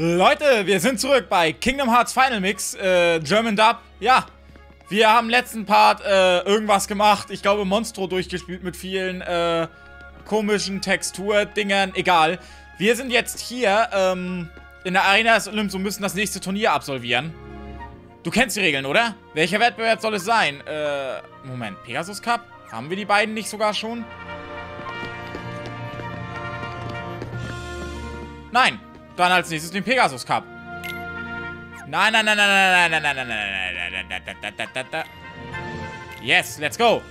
Leute, wir sind zurück bei Kingdom Hearts Final Mix, German Dub. Ja, wir haben im letzten Part irgendwas gemacht. Ich glaube, Monstro durchgespielt mit vielen komischen Textur-Dingern. Egal. Wir sind jetzt hier in der Arena des Olymps und müssen das nächste Turnier absolvieren. Du kennst die Regeln, oder? Welcher Wettbewerb soll es sein? Moment, Pegasus Cup? Haben wir die beiden nicht sogar schon? Nein. Dann als nächstes den Pegasus Cup. Nein, nein, nein, nein, nein, nein, nein, nein, nein, nein, nein, nein. Yes, let's go.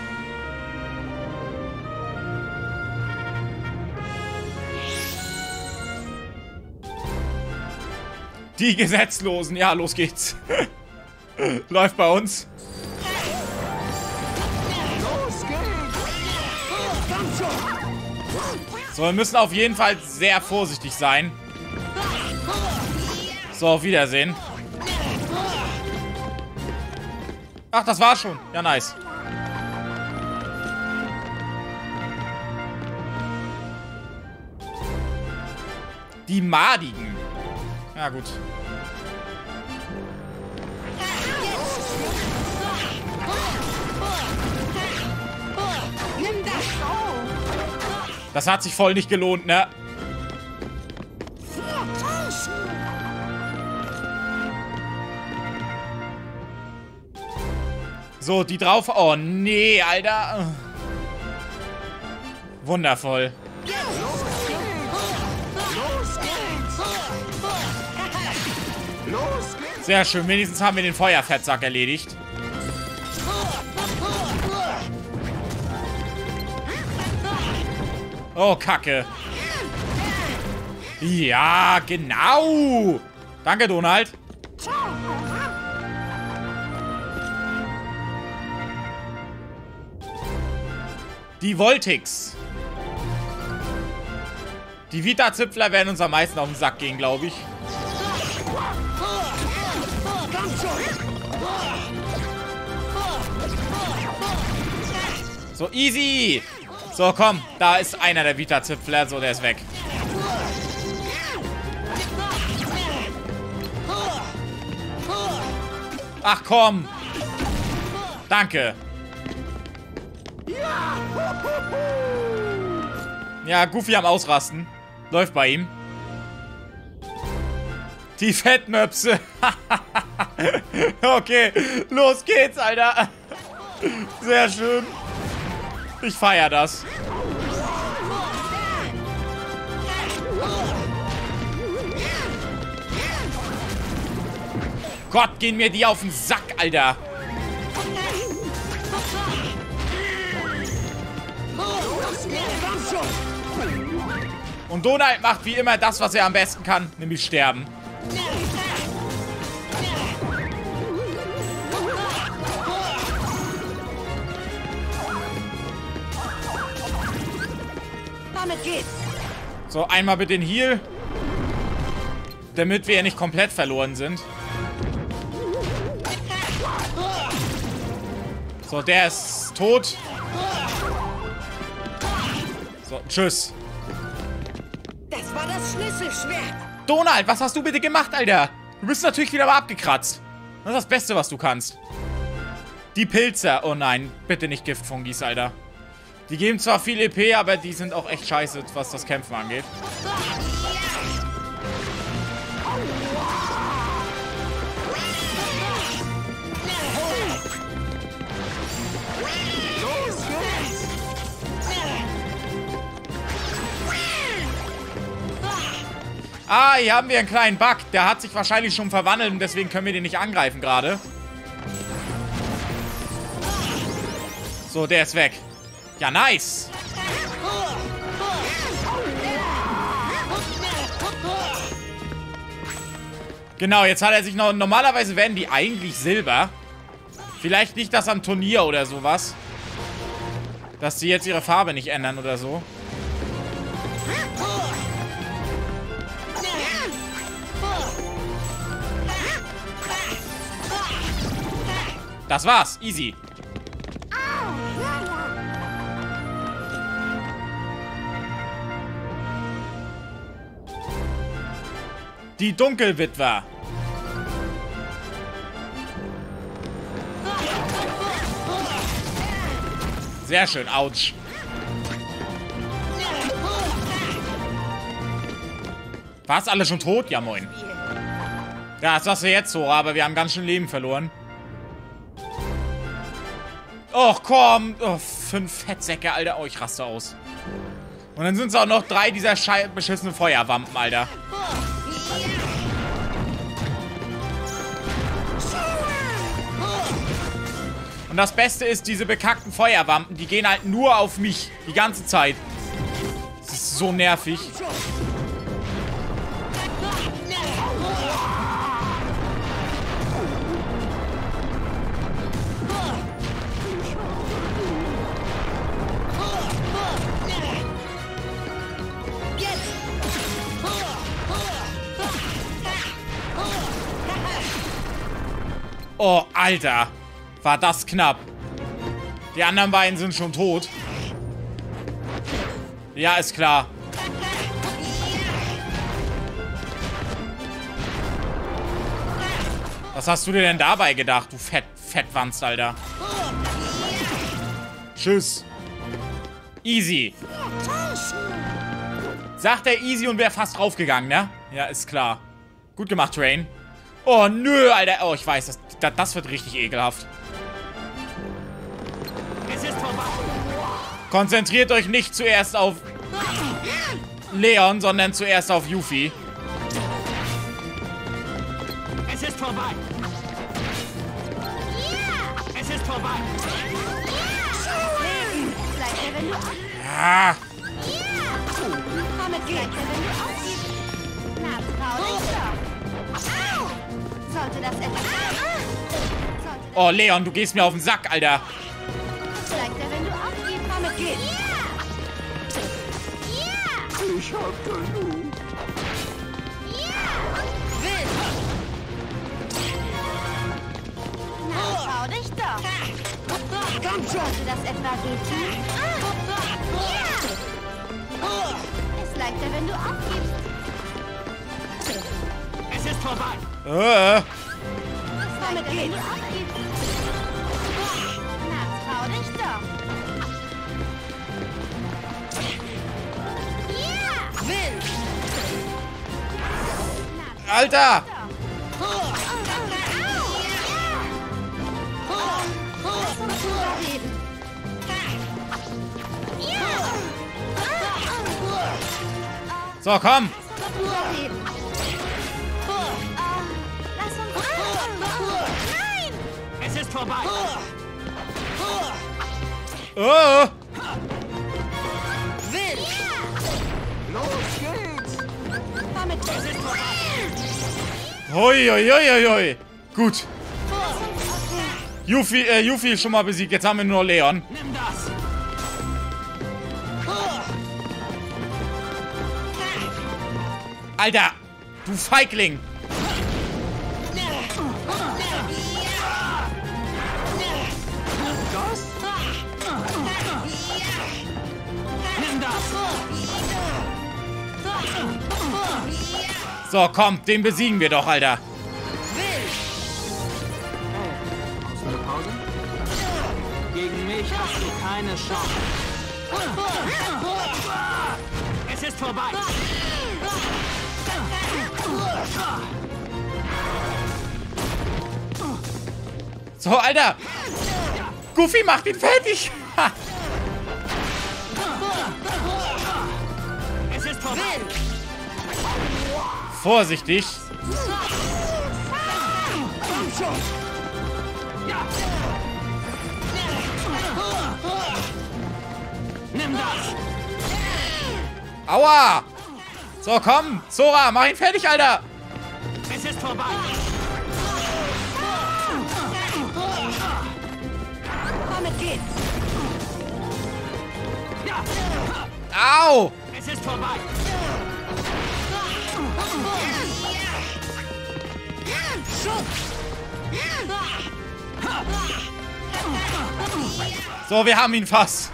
Die Gesetzlosen. Ja, los geht's. Läuft bei uns. So, wir müssen auf jeden Fall sehr vorsichtig sein. So, auf Wiedersehen. Ach, das war's schon. Ja, nice. Die Madigen. Ja, gut. Das hat sich voll nicht gelohnt, ne? So, die drauf. Oh, nee, Alter. Wundervoll. Sehr schön. Wenigstens haben wir den Feuerfettsack erledigt. Oh, Kacke. Ja, genau. Danke, Donald. Die Voltix. Die Vita-Zipfler werden uns am meisten auf den Sack gehen, glaube ich. So, easy. So, komm. Da ist einer der Vita-Zipfler. So, der ist weg. Ach, komm. Danke. Ja, Goofy am Ausrasten. Läuft bei ihm. Die Fettmöpse. Okay, los geht's, Alter. Sehr schön. Ich feier das. Gott, gehen mir die auf den Sack, Alter. Und Donald macht wie immer das, was er am besten kann, nämlich sterben. Damit geht's. So, einmal bitte den Heal. Damit wir ja nicht komplett verloren sind. So, der ist tot. So, tschüss. Das war das Schlüsselschwert. Donald, was hast du bitte gemacht, Alter? Du bist natürlich wieder mal abgekratzt. Das ist das Beste, was du kannst. Die Pilze. Oh nein, bitte nicht Giftfungis, Alter. Die geben zwar viel EP, aber die sind auch echt scheiße, was das Kämpfen angeht. Ah, hier haben wir einen kleinen Bug. Der hat sich wahrscheinlich schon verwandelt und deswegen können wir den nicht angreifen gerade. So, der ist weg. Ja, nice. Genau, jetzt hat er sich noch... Normalerweise werden die eigentlich Silber. Vielleicht liegt das am Turnier oder sowas. Dass sie jetzt ihre Farbe nicht ändern oder so. Das war's. Easy. Die Dunkelwitwer. Sehr schön, ouch. War's alle schon tot? Ja, moin. Ja, das sagst du jetzt, Sora, aber wir haben ganz schön Leben verloren. Och, komm. Oh, 5 Fettsäcke, Alter. Oh, ich raste aus. Und dann sind es auch noch 3 dieser beschissenen Feuerwampen, Alter. Und das Beste ist, diese bekackten Feuerwampen, die gehen halt nur auf mich. Die ganze Zeit. Das ist so nervig. Oh, Alter. War das knapp. Die anderen beiden sind schon tot. Ja, ist klar. Was hast du dir denn dabei gedacht, du Fettwanst, Alter? Tschüss. Easy. Sagt er easy und wäre fast draufgegangen, ne? Ja, ist klar. Gut gemacht, Rain. Oh, nö, Alter. Oh, ich weiß, das wird richtig ekelhaft. Es ist vorbei. Konzentriert euch nicht zuerst auf Leon, sondern zuerst auf Yuffie. Es ist vorbei. Es ist vorbei. Ah. Damit geht, wenn du aufgibst. Na, trau dich doch. Sollte das etwas... Oh, Leon, du gehst mir auf den Sack, Alter. Leichter, wenn du aufgibst. Damit geht. Ich hab genug. Na, trau dich doch. Komm schon! Sollte das etwa wehtun? Ist leichter, wenn du aufgibst. Es ist vorbei. Ist leichter, wenn du aufgibst. Na, trau dich doch. Alter! Lass uns drüber reden. So, komm! Drüber reden. Lass uns... Nein! Es ist vorbei. Oh! Los geht's. Damit Es ist vorbei. Hoi, hoi, hoi, hoi. Gut. Yuffie ist schon mal besiegt. Jetzt haben wir nur noch Leon. Nimm das. Alter! Du Feigling! Das? Nimm das. So, komm, den besiegen wir doch, Alter. Brauchst du eine Pause? Gegen mich hast du keine Chance. Es ist vorbei. So, Alter! Goofy macht ihn fertig! Ha. Es ist vorbei. Vorsichtig! Ja. Nimm das. Aua! So, komm! Sora, mach ihn fertig, Alter! Es ist vorbei. Damit geht's! Ja. Au! Es ist vorbei. So, wir haben ihn fast.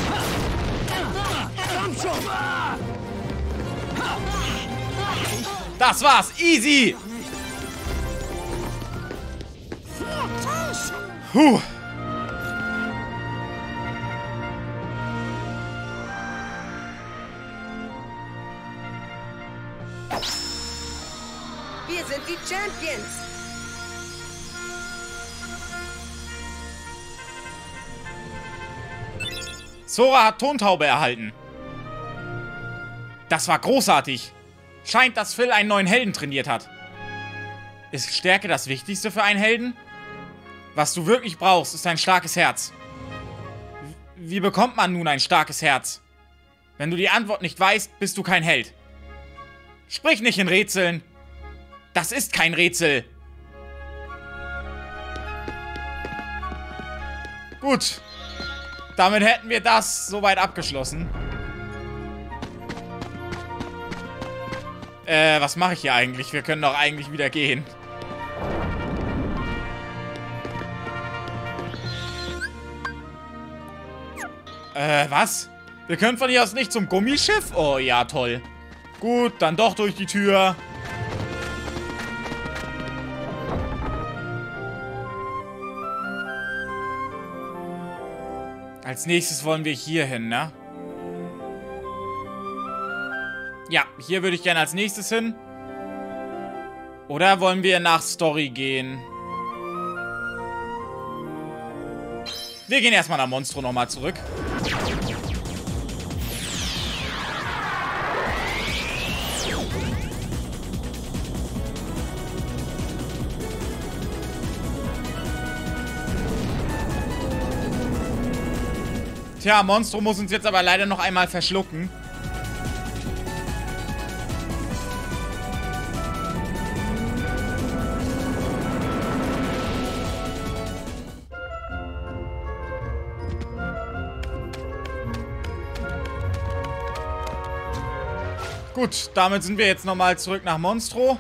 Komm schon! Das war's. Easy. Puh. Wir sind die Champions. Sora hat Tontaube erhalten. Das war großartig. Scheint, dass Phil einen neuen Helden trainiert hat. Ist Stärke das Wichtigste für einen Helden? Was du wirklich brauchst, ist ein starkes Herz. Wie bekommt man nun ein starkes Herz? Wenn du die Antwort nicht weißt, bist du kein Held. Sprich nicht in Rätseln. Das ist kein Rätsel. Gut. Damit hätten wir das soweit abgeschlossen. Was mache ich hier eigentlich? Wir können doch eigentlich wieder gehen. Was? Wir können von hier aus nicht zum Gummischiff? Oh, ja, toll. Gut, dann doch durch die Tür. Als nächstes wollen wir hier hin, ne? Ja, hier würde ich gerne als nächstes hin. Oder wollen wir nach Story gehen? Wir gehen erstmal nach Monstro nochmal zurück. Tja, Monstro muss uns jetzt aber leider noch einmal verschlucken. Gut, damit sind wir jetzt nochmal zurück nach Monstro.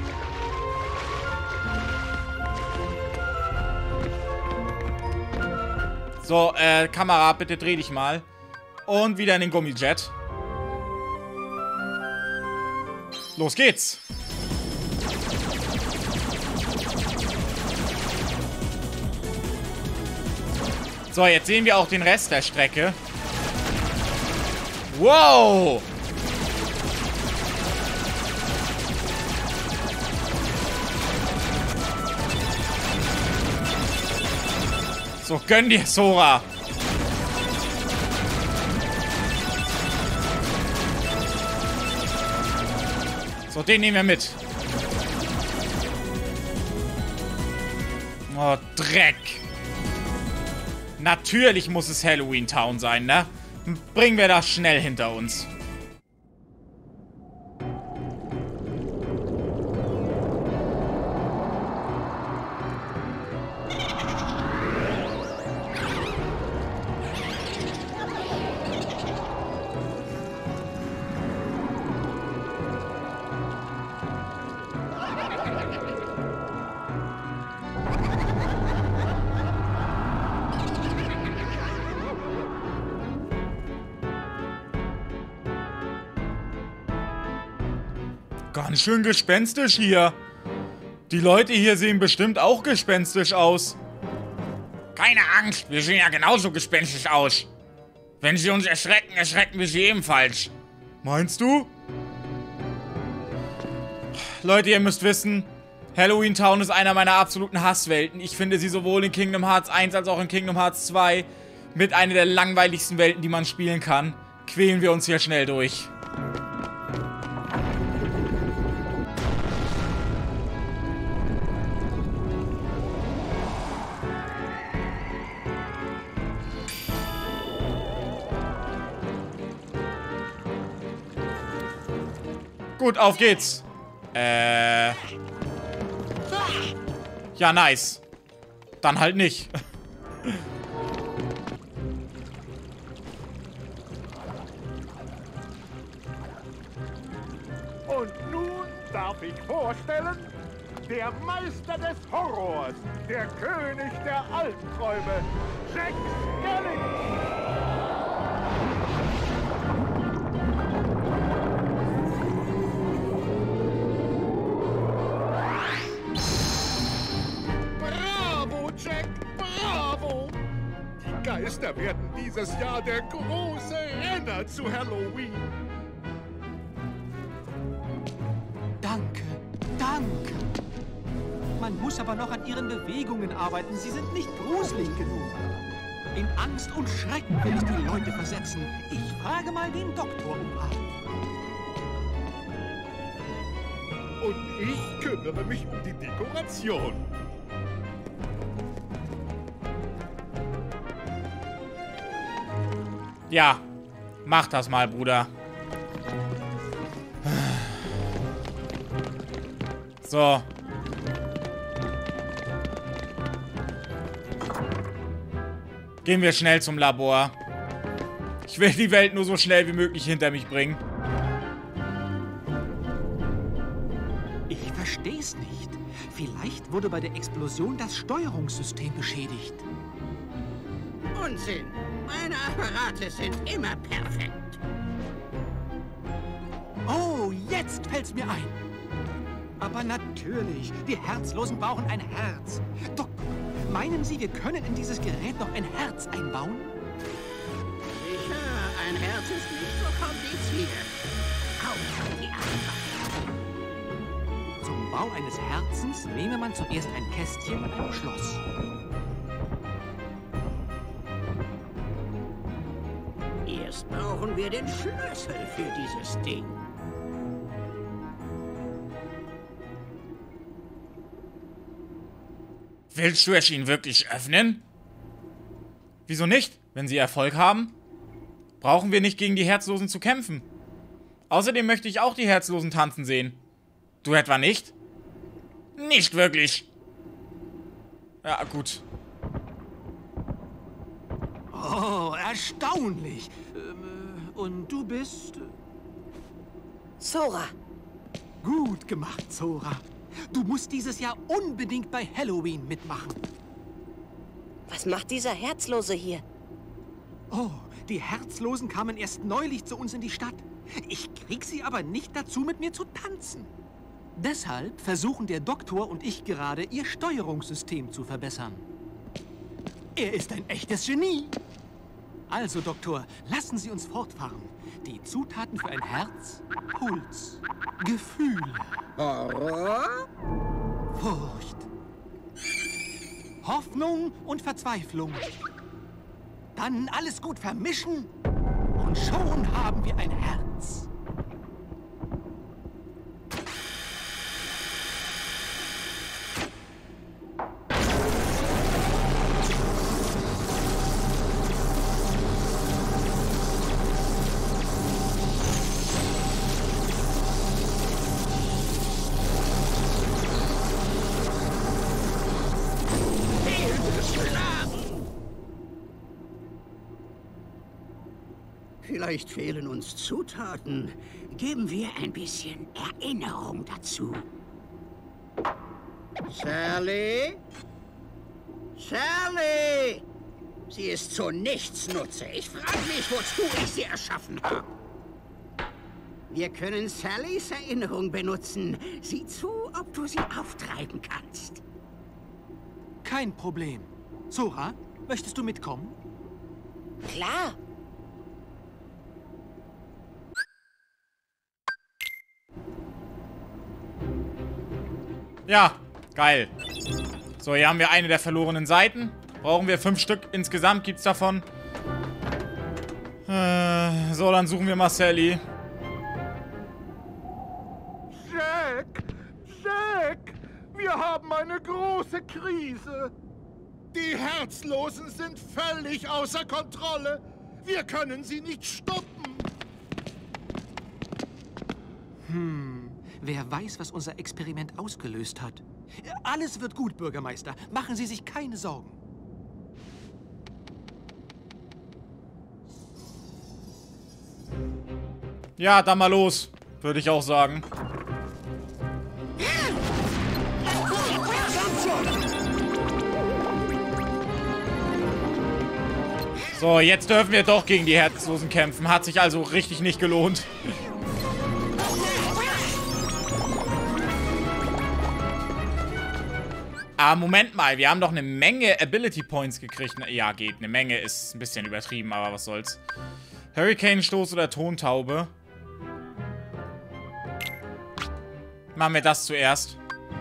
So, Kamera, bitte dreh dich mal. Und wieder in den Gummijet. Los geht's. So, jetzt sehen wir auch den Rest der Strecke. Wow! So, gönn dir, Sora. So, den nehmen wir mit. Oh, Dreck. Natürlich muss es Halloween Town sein, ne? Bringen wir das schnell hinter uns. Ganz schön gespenstisch hier. Die Leute hier sehen bestimmt auch gespenstisch aus. Keine Angst, wir sehen ja genauso gespenstisch aus. Wenn sie uns erschrecken, erschrecken wir sie ebenfalls. Meinst du? Leute, ihr müsst wissen, Halloween Town ist einer meiner absoluten Hasswelten. Ich finde sie sowohl in Kingdom Hearts 1 als auch in Kingdom Hearts 2 mit einer der langweiligsten Welten, die man spielen kann. Quälen wir uns hier schnell durch. Gut, auf geht's. Ja, nice. Dann halt nicht. Und nun darf ich vorstellen, der Meister des Horrors, der König der Albträume, Jack Skellington. Geister werden dieses Jahr der große Renner zu Halloween. Danke, danke. Man muss aber noch an Ihren Bewegungen arbeiten. Sie sind nicht gruselig genug. In Angst und Schrecken will ich die Leute versetzen. Ich frage mal den Doktor um Rat. Und ich kümmere mich um die Dekoration. Ja, mach das mal, Bruder. So. Gehen wir schnell zum Labor. Ich will die Welt nur so schnell wie möglich hinter mich bringen. Ich versteh's nicht. Vielleicht wurde bei der Explosion das Steuerungssystem beschädigt. Unsinn! Meine Apparate sind immer perfekt. Oh, jetzt fällt's mir ein. Aber natürlich, die Herzlosen brauchen ein Herz. Doktor, meinen Sie, wir können in dieses Gerät noch ein Herz einbauen? Sicher, ein Herz ist nicht so kompliziert. Auf die Arbeit. Zum Bau eines Herzens nehme man zuerst ein Kästchen mit einem Schloss. Erst brauchen wir den Schlüssel für dieses Ding. Willst du es ihn wirklich öffnen? Wieso nicht? Wenn sie Erfolg haben, brauchen wir nicht gegen die Herzlosen zu kämpfen. Außerdem möchte ich auch die Herzlosen tanzen sehen. Du etwa nicht? Nicht wirklich. Ja, gut. Oh, erstaunlich. Und du bist... Zora. Gut gemacht, Zora. Du musst dieses Jahr unbedingt bei Halloween mitmachen. Was macht dieser Herzlose hier? Oh, die Herzlosen kamen erst neulich zu uns in die Stadt. Ich krieg sie aber nicht dazu, mit mir zu tanzen. Deshalb versuchen der Doktor und ich gerade, ihr Steuerungssystem zu verbessern. Er ist ein echtes Genie. Also, Doktor, lassen Sie uns fortfahren. Die Zutaten für ein Herz, Puls, Gefühle, Horror? Furcht, Hoffnung und Verzweiflung. Dann alles gut vermischen und schon haben wir ein Herz. Vielleicht fehlen uns Zutaten. Geben wir ein bisschen Erinnerung dazu. Sally? Sally! Sie ist zu nichts Nutze. Ich frage mich, wozu ich sie erschaffen habe. Wir können Sallys Erinnerung benutzen. Sieh zu, ob du sie auftreiben kannst. Kein Problem. Zora, möchtest du mitkommen? Klar. Ja, geil. So, hier haben wir eine der verlorenen Seiten. Brauchen wir 5 Stück insgesamt, gibt's davon. So, dann suchen wir mal Sally. Jack! Jack! Wir haben eine große Krise. Die Herzlosen sind völlig außer Kontrolle. Wir können sie nicht stoppen. Wer weiß, was unser Experiment ausgelöst hat. Alles wird gut, Bürgermeister. Machen Sie sich keine Sorgen. Ja, dann mal los, würde ich auch sagen. So, jetzt dürfen wir doch gegen die Herzlosen kämpfen. Hat sich also richtig nicht gelohnt. Ah, Moment mal. Wir haben doch eine Menge Ability Points gekriegt. Ja, geht. Eine Menge ist ein bisschen übertrieben, aber was soll's. Hurricane-Stoß oder Tontaube. Machen wir das zuerst.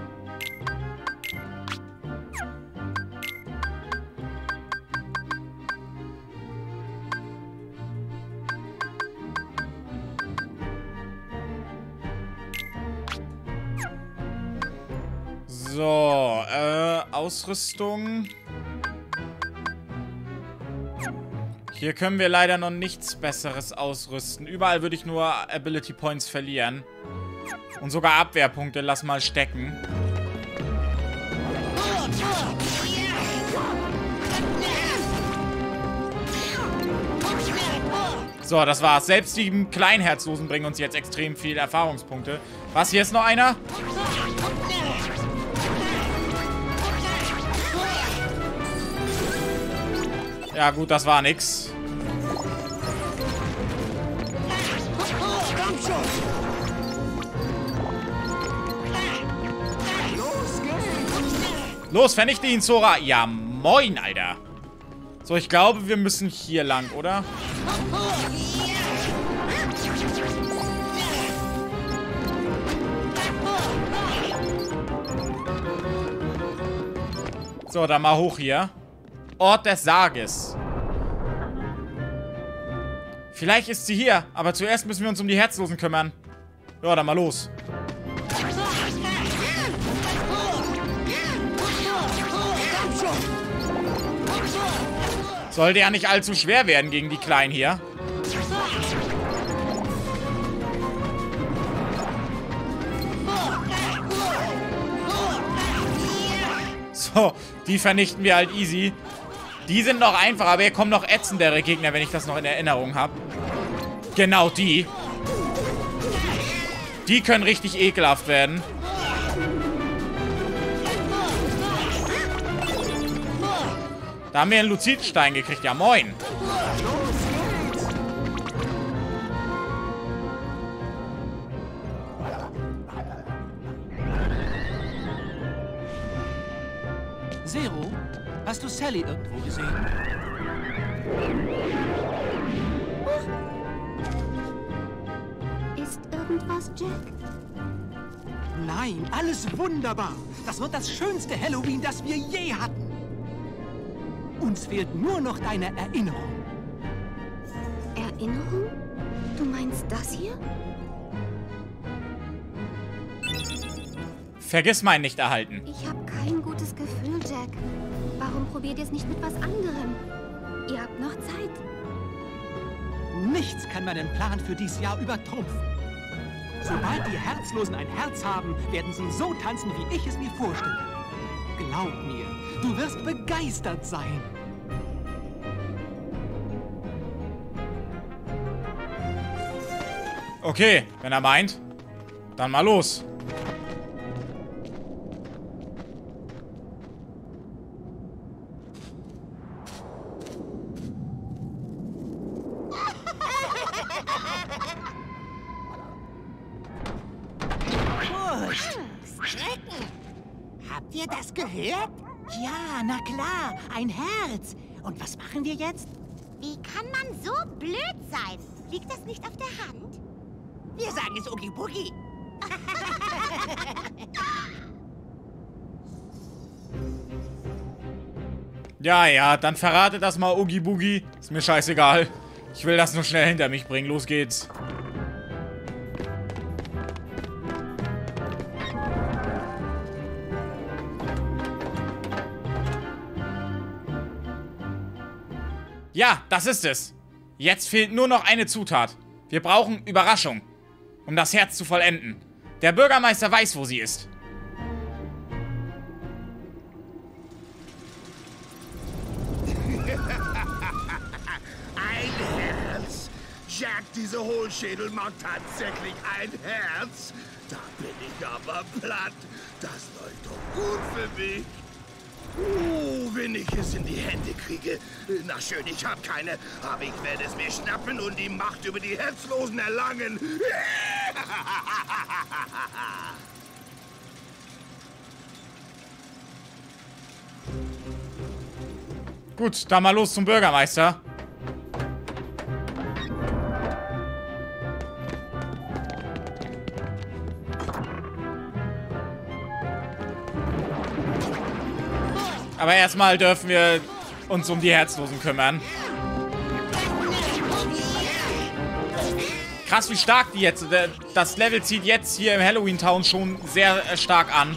So, Ausrüstung. Hier können wir leider noch nichts Besseres ausrüsten. Überall würde ich nur Ability Points verlieren. Und sogar Abwehrpunkte, lass mal stecken. So, das war's. Selbst die Kleinherzlosen bringen uns jetzt extrem viel Erfahrungspunkte. Was, hier ist noch einer? Ja gut, das war nix. Los, vernichte ihn, Zora. Ja, moin, Alter. So, ich glaube, wir müssen hier lang, oder? So, dann mal hoch hier. Ort des Sarges. Vielleicht ist sie hier, aber zuerst müssen wir uns um die Herzlosen kümmern. Ja, dann mal los. Sollte ja nicht allzu schwer werden gegen die Kleinen hier. So, die vernichten wir halt easy. Die sind noch einfach, aber hier kommen noch ätzendere Gegner, wenn ich das noch in Erinnerung habe. Genau die. Die können richtig ekelhaft werden. Da haben wir einen Luzidstein gekriegt. Ja, moin. Zero, hast du Sally irgendwo gesehen? Ist irgendwas, Jack? Nein, alles wunderbar. Das wird das schönste Halloween, das wir je hatten. Uns fehlt nur noch deine Erinnerung. Erinnerung? Du meinst das hier? Vergiss meinen nicht erhalten. Ich habe kein gutes Gefühl, Jack. Warum probiert ihr es nicht mit was anderem? Ihr habt noch Zeit. Nichts kann meinen Plan für dieses Jahr übertrumpfen. Sobald die Herzlosen ein Herz haben, werden sie so tanzen, wie ich es mir vorstelle. Glaub mir, du wirst begeistert sein. Okay, wenn er meint, dann mal los. Habt ihr das gehört? Ja, na klar, ein Herz. Und was machen wir jetzt? Wie kann man so blöd sein? Liegt das nicht auf der Hand? Wir sagen es Oogie Boogie. Ja, dann verrate das mal, Oogie Boogie. Ist mir scheißegal. Ich will das nur schnell hinter mich bringen. Los geht's. Ja, das ist es. Jetzt fehlt nur noch eine Zutat. Wir brauchen Überraschung, um das Herz zu vollenden. Der Bürgermeister weiß, wo sie ist. Ein Herz? Jack, diese Hohlschädel mag tatsächlich ein Herz? Da bin ich aber platt. Das läuft doch gut für mich. Wenn ich es in die Hände kriege. Na schön, ich habe keine, aber ich werde es mir schnappen und die Macht über die Herzlosen erlangen. Gut, dann mal los zum Bürgermeister. Aber erstmal dürfen wir uns um die Herzlosen kümmern. Krass, wie stark die jetzt... Das Level zieht jetzt hier im Halloween Town schon sehr stark an.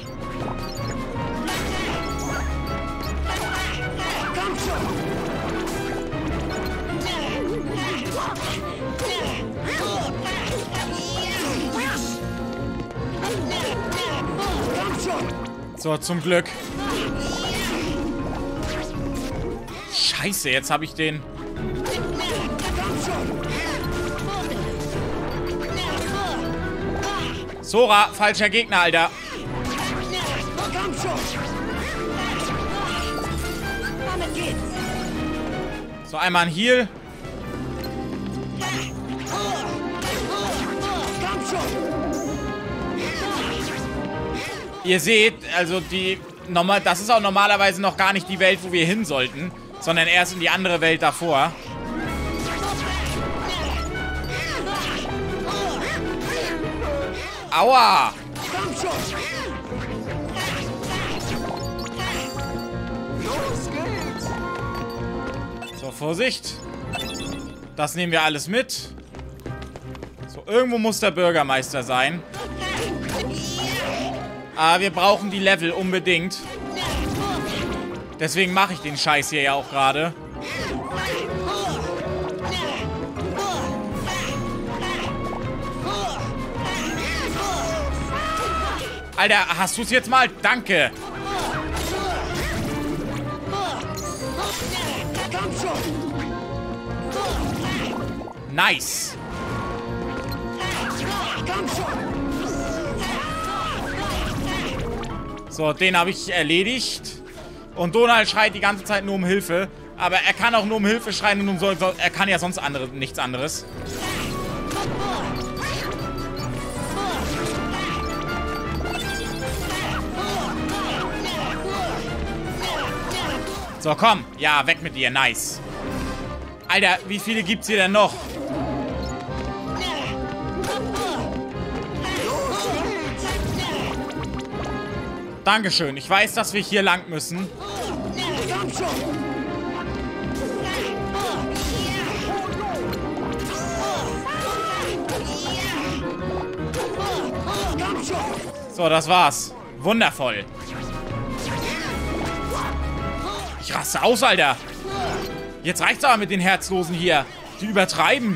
So, zum Glück. Scheiße, jetzt habe ich den... Sora, falscher Gegner, Alter. So, einmal ein Heal. Ihr seht, also das ist auch normalerweise noch gar nicht die Welt, wo wir hin sollten, sondern erst in die andere Welt davor. Aua! So, Vorsicht. Das nehmen wir alles mit. So, irgendwo muss der Bürgermeister sein. Aber wir brauchen die Level unbedingt. Deswegen mache ich den Scheiß hier ja auch gerade. Alter, hast du es jetzt mal? Danke. Nice. So, den habe ich erledigt. Und Donald schreit die ganze Zeit nur um Hilfe. Aber er kann auch nur um Hilfe schreien und er kann ja sonst nichts anderes. So, komm. Ja, weg mit dir. Nice. Alter, wie viele gibt's hier denn noch? Dankeschön. Ich weiß, dass wir hier lang müssen. So, das war's. Wundervoll. Ich raste aus, Alter. Jetzt reicht's aber mit den Herzlosen hier. Die übertreiben.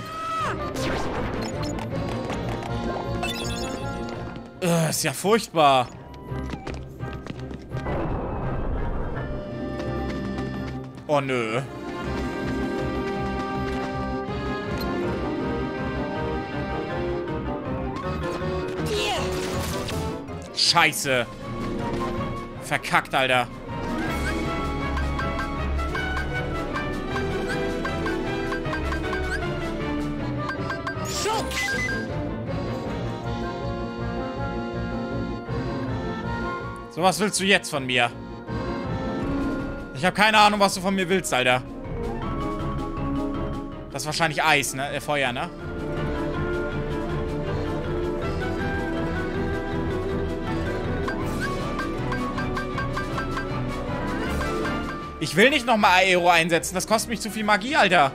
Ist ja furchtbar. Oh, nö. Scheiße. Verkackt, Alter. So, was willst du jetzt von mir? Ich habe keine Ahnung, was du von mir willst, Alter. Das ist wahrscheinlich Eis, ne? Feuer, ne? Ich will nicht nochmal Aero einsetzen. Das kostet mich zu viel Magie, Alter.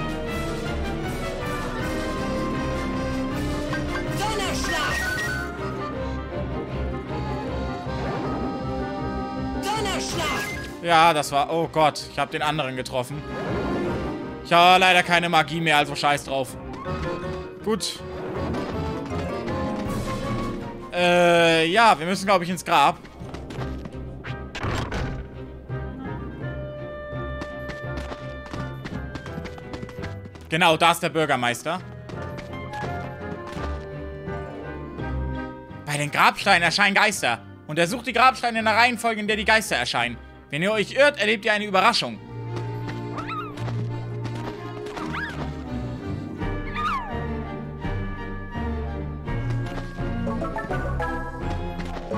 Ja, das war... Oh Gott, ich habe den anderen getroffen. Ich habe leider keine Magie mehr, also scheiß drauf. Gut. Ja, wir müssen, glaube ich, ins Grab. Genau, da ist der Bürgermeister. Bei den Grabsteinen erscheinen Geister. Untersucht die Grabsteine in der Reihenfolge, in der die Geister erscheinen. Wenn ihr euch irrt, erlebt ihr eine Überraschung.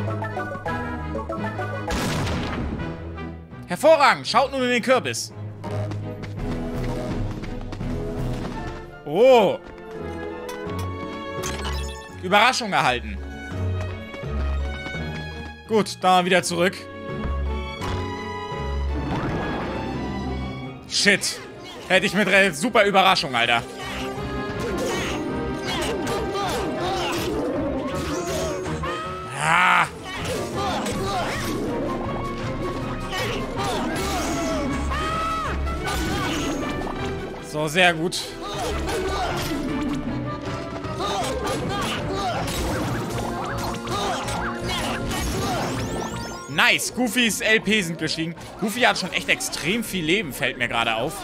Hervorragend! Schaut nun in den Kürbis. Oh. Überraschung erhalten. Gut, dann wieder zurück. Shit. Hätte ich mit super Überraschung, Alter. Ah. So, sehr gut. Nice, Goofys LP sind gestiegen. Goofy hat schon echt extrem viel Leben, fällt mir gerade auf.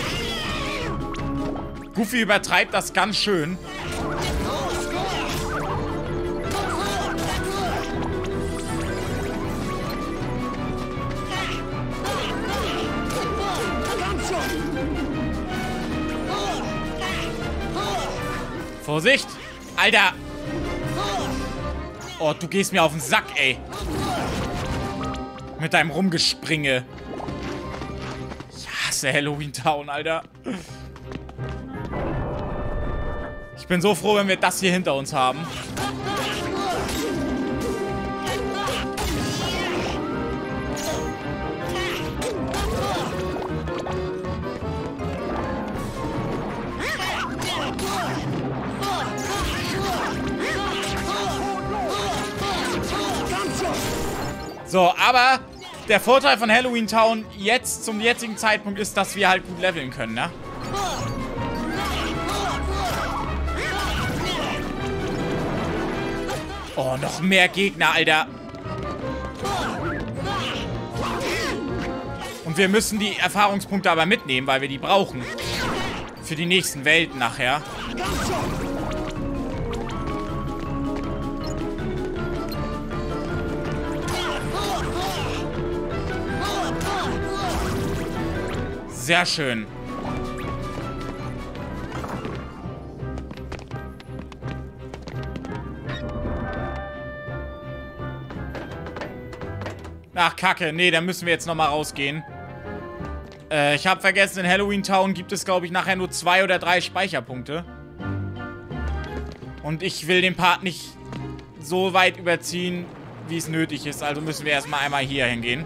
Goofy übertreibt das ganz schön. Vorsicht! Alter! Oh, du gehst mir auf den Sack, ey. Mit deinem Rumgespringe. Ich hasse Halloween Town, Alter. Ich bin so froh, wenn wir das hier hinter uns haben. So, aber der Vorteil von Halloween Town jetzt zum jetzigen Zeitpunkt ist, dass wir halt gut leveln können, ne? Oh, noch mehr Gegner, Alter. Und wir müssen die Erfahrungspunkte aber mitnehmen, weil wir die brauchen. Für die nächsten Welten nachher. Sehr schön. Ach, Kacke. Nee, da müssen wir jetzt nochmal rausgehen. Ich habe vergessen, in Halloween Town gibt es, glaube ich, nachher nur 2 oder 3 Speicherpunkte. Und ich will den Part nicht so weit überziehen, wie es nötig ist. Also müssen wir erstmal einmal hier hingehen.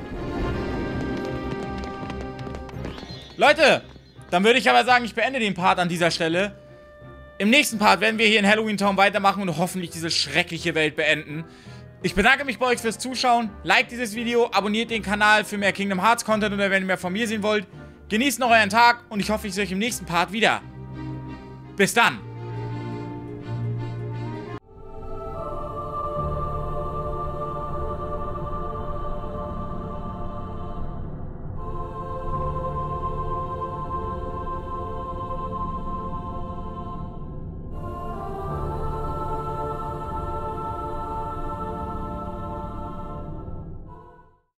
Leute, dann würde ich aber sagen, ich beende den Part an dieser Stelle. Im nächsten Part werden wir hier in Halloween Town weitermachen und hoffentlich diese schreckliche Welt beenden. Ich bedanke mich bei euch fürs Zuschauen. Liked dieses Video, abonniert den Kanal für mehr Kingdom Hearts Content oder wenn ihr mehr von mir sehen wollt. Genießt noch euren Tag und ich hoffe, ich sehe euch im nächsten Part wieder. Bis dann.